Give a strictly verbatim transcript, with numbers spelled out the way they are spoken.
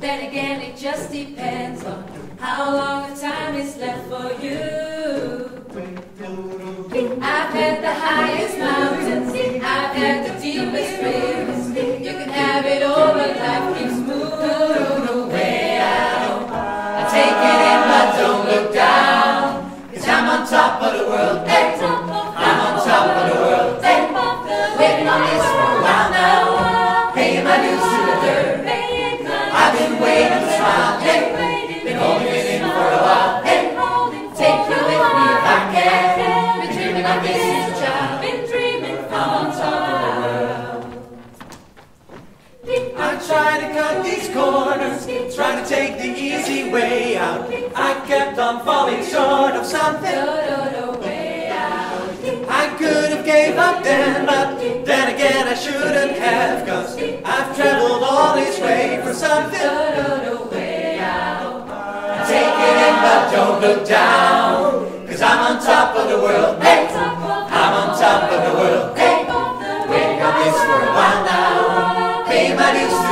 then again it just depends on how long the time is left for you. I've had the highest mountains, I've had the deepest rivers. You can have it all, but life keeps moving way out. I take it in, but don't look down, 'cause I'm on top of the world, hey. I'm on top of the world, hey. Waiting on this for a while now, paying my dues to the dirt. I've been waiting to smile, hey. Been holding it in for a while, hey. Take you with me if I can. Been dreaming of this since a child. Been dreaming I'm on top of the world. I'm trying to cut these corners, trying to take the easy way out. I kept on falling short of something. I could have gave up then, but then again I shouldn't have, 'cause I've traveled all this way for something. Take it in, but don't look down, 'cause I'm on top of the world, hey. I'm on top of the world, hey. Waiting on this for a while now, pay my dues to